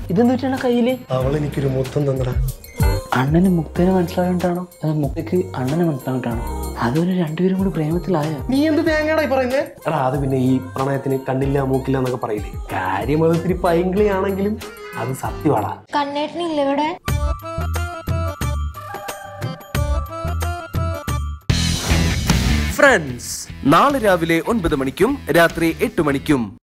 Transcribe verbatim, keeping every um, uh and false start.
ഇതെന്ന് വെച്ചാ കയ്യില് അവൾ എനിക്കൊരു മുത്തം തന്നടാ. അണ്ണന് മുക്തനെ മനസ്സിലായിട്ടാണോ അത് മുക്തക്ക് അണ്ണനെ മനസ്സിലായിട്ടാണോ അതൊരു രണ്ടുപേരും കൂടി പ്രേമത്തിലായ? നീ എന്ത് തേങ്ങാടാ ഈ പറയുന്നേ? എടാ അത് പിന്നെ ഈ പ്രണയത്തിന് കണ്ണില്ല മൂക്കില്ല എന്നൊക്കെ പറയില്ലേ, കാര്യം അത് ഇത്തിരി പൈങ്കിളിയാണെങ്കിലും അത് സത്യമാടാ. കണ്ണേട്ടനില്ല ഇവിടെ? ഫ്രണ്ട്സ് നാളെ രാവിലെ ഒൻപത് മണിക്കും രാത്രി എട്ട് മണിക്കും.